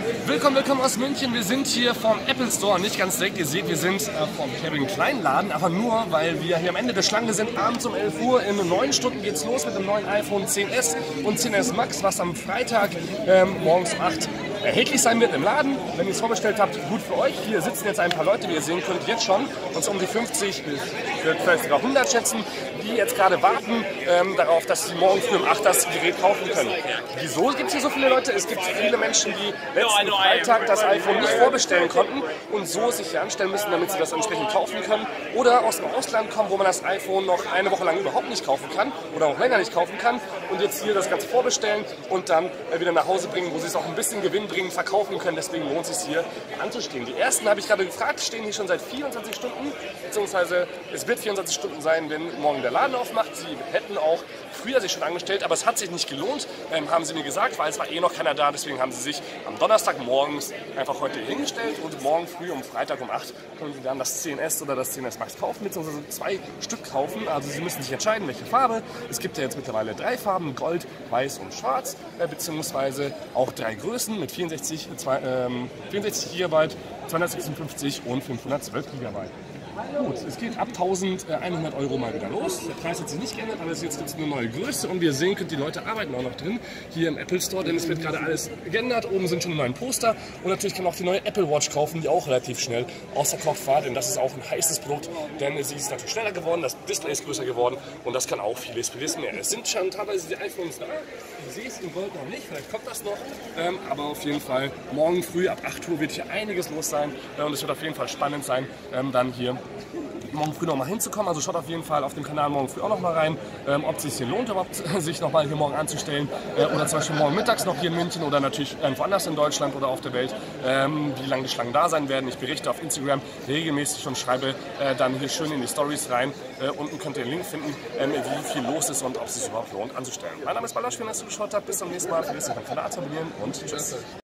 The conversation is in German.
Willkommen aus München. Wir sind hier vom Apple Store, nicht ganz direkt. Ihr seht, wir sind vom Kevin Klein Laden, aber nur, weil wir hier am Ende der Schlange sind. Abends um 11 Uhr, in 9 Stunden geht's los mit dem neuen iPhone XS und XS Max, was am Freitag morgens um 8 erhältlich sein wird im Laden. Wenn ihr es vorbestellt habt, gut für euch. Hier sitzen jetzt ein paar Leute, wie ihr sehen könnt, jetzt schon, uns um die 50 bis vielleicht sogar 100 schätzen, die jetzt gerade warten darauf, dass sie morgen früh um 8 das Gerät kaufen können. Wieso gibt es hier so viele Leute? Es gibt viele Menschen, die letzten Freitag das iPhone nicht vorbestellen konnten und so sich hier anstellen müssen, damit sie das entsprechend kaufen können. Oder aus dem Ausland kommen, wo man das iPhone noch eine Woche lang überhaupt nicht kaufen kann oder auch länger nicht kaufen kann und jetzt hier das Ganze vorbestellen und dann wieder nach Hause bringen, wo sie es auch ein bisschen gewinnbringend verkaufen können. Deswegen lohnt es sich hier anzustehen. Die ersten, habe ich gerade gefragt, stehen hier schon seit 24 Stunden, beziehungsweise es wird 24 Stunden sein, wenn morgen der Laden aufmacht. Sie hätten auch früher sich schon angestellt, aber es hat sich nicht gelohnt, haben sie mir gesagt, weil es war eh noch keiner da. Deswegen haben sie sich am Donnerstag morgens einfach heute hingestellt und morgen früh um Freitag um 8 können sie dann das XS oder das XS Max kaufen, beziehungsweise 2 Stück kaufen. Also sie müssen sich entscheiden, welche Farbe. Es gibt ja jetzt mittlerweile 3 Farben, Gold, Weiß und Schwarz, beziehungsweise auch 3 Größen mit 64 GB, 256 und 512 GB. Gut, es geht ab 1100 € mal wieder los. Der Preis hat sich nicht geändert, aber jetzt gibt es eine neue Größe und wie ihr sehen könnt, die Leute arbeiten auch noch drin hier im Apple Store, denn es wird gerade alles geändert. Oben sind schon die neuen Poster und natürlich kann man auch die neue Apple Watch kaufen, die auch relativ schnell ausverkauft war, denn das ist auch ein heißes Produkt, denn sie ist natürlich schneller geworden, das Display ist größer geworden und das kann auch vieles mehr. Es sind schon teilweise die iPhones da, ich sehe es in Gold noch nicht, vielleicht kommt das noch, aber auf jeden Fall morgen früh ab 8 Uhr wird hier einiges los sein und es wird auf jeden Fall spannend sein, dann hier morgen früh noch mal hinzukommen. Also schaut auf jeden Fall auf dem Kanal morgen früh auch noch mal rein, ob es sich hier lohnt, überhaupt sich noch mal hier morgen anzustellen oder zum Beispiel morgen mittags noch hier in München oder natürlich woanders in Deutschland oder auf der Welt, wie lange die Schlangen da sein werden. Ich berichte auf Instagram regelmäßig und schreibe dann hier schön in die Stories rein. Unten könnt ihr den Link finden, wie viel los ist und ob es sich überhaupt lohnt anzustellen. Mein Name ist Balasch, schön, dass ihr geschaut habt. Bis zum nächsten Mal. Vergesst nicht, den Kanal zu abonnieren und tschüss.